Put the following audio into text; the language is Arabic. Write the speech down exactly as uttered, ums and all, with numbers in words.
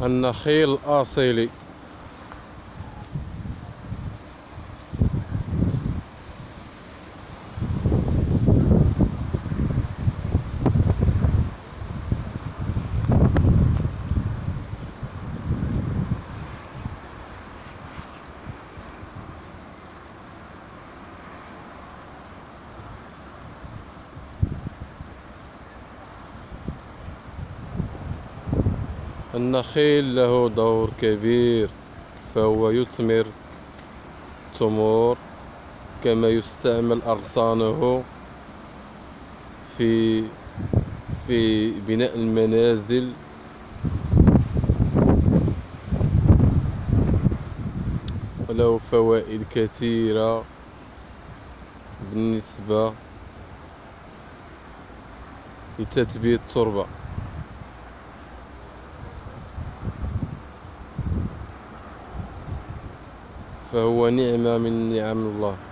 النخيل الأصيلي. النخيل له دور كبير، فهو يثمر تمور، كما يستعمل أغصانه في في بناء المنازل، وله فوائد كثيرة بالنسبة لتثبيت التربة، فهو نعمة من نعم الله.